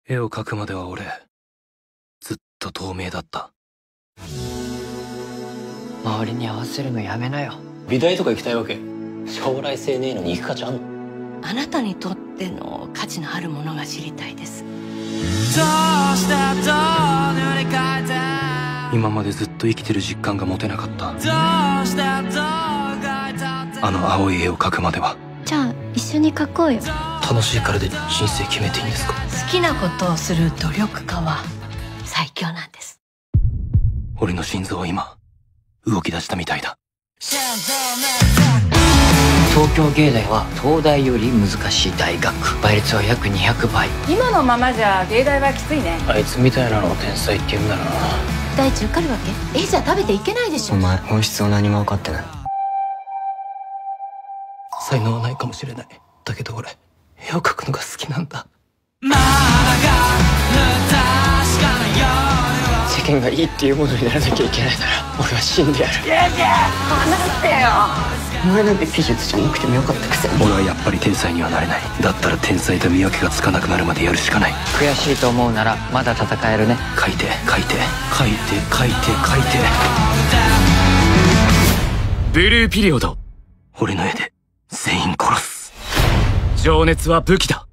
絵を描くまでは俺、ずっと透明だった。 周りに合わせるのやめなよ。 美大とか行きたいわけ？将来性ねえのに行く価値あんの？ あなたにとっての価値のあるものが知りたいです。 今までずっと生きてる実感が持てなかった。あの青い絵を描くまでは。 じゃあ一緒に描こうよ。 楽しいからで人生決めていいんですか？ 好きなことをする努力家は最強なんです。 俺の心臓は今動き出したみたいだ。 東京芸大は東大より難しい大学。倍率は約200倍。 今のままじゃ芸大はきついね。 あいつみたいなのを天才って言うんだな。 大地受かるわけ？絵じゃ食べていけないでしょ。 お前本質を何も分かってない。 才能はないかもしれない。だけど俺、絵を描くのが好きなんだ。 世間がいいっていうものにならなきゃいけないなら俺は死んでやる。 話してよ。 お前なんて美術じゃなくてもよかったくせに。 俺はやっぱり天才にはなれない。だったら天才と見分けがつかなくなるまでやるしかない。 悔しいと思うならまだ戦えるね。 描いて描いて描いて描いて描いて。 ブルーピリオド。 俺の絵で全員殺す。 情熱は武器だ。